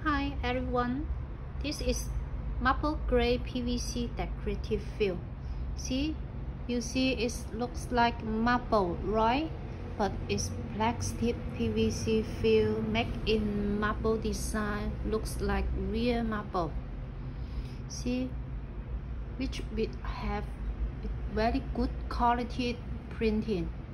Hi everyone, this is marble gray PVC decorative fill. You see it looks like marble, right? But it's plastic PVC fill made in marble design, looks like real marble. See, which will have very good quality printing.